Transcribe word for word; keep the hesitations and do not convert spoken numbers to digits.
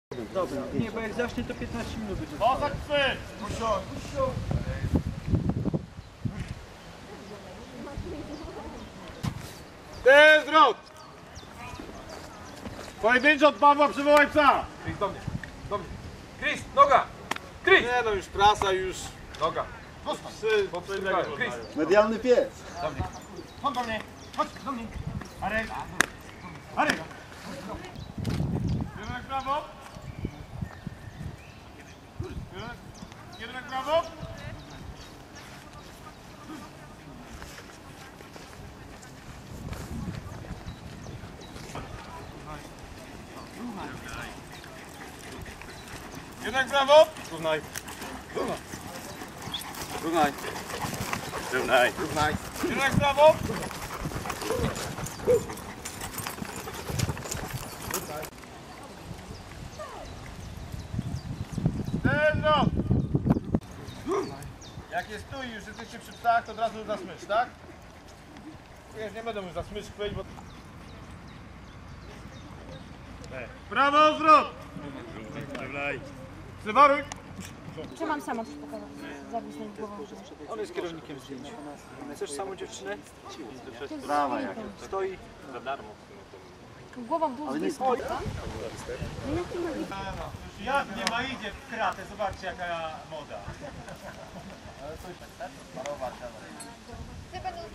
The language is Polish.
Dobra, nie, bo jak zacznie to piętnaście minut będzie. O, tak chwyt! Ty, zwrot! Pojedynczo od Pawła przywołaj psa! Chris, do mnie, do mnie. Chris, noga! Chris! Nie no, już prasa, już... Noga. Psy, bo co innego. Chris, Medialny pies. do mnie. Chodź do mnie, chodź do mnie. Arek, Arek. Kierunek prawo. Kierunek, kierunek prawo. Kierunek prawo. Równaj. Równaj. Równaj. Równaj. Kierunek prawo. Dezro! Jak jest tu i już jesteście przy psach, to od razu za smycz, tak? Ja już nie będę już za smycz chwyć, bo... Prawo, zwrot! Przywaruj! Czy mam sama coś pokazać? Zawisnąć głową. On jest kierownikiem zdjęć. Chcesz samą dziewczynę? Brawa jak. Stoi. Głową w dół Ale nie zwisnąć. Jak nie ma idzie w kratę, zobaczcie jaka moda. Ty będą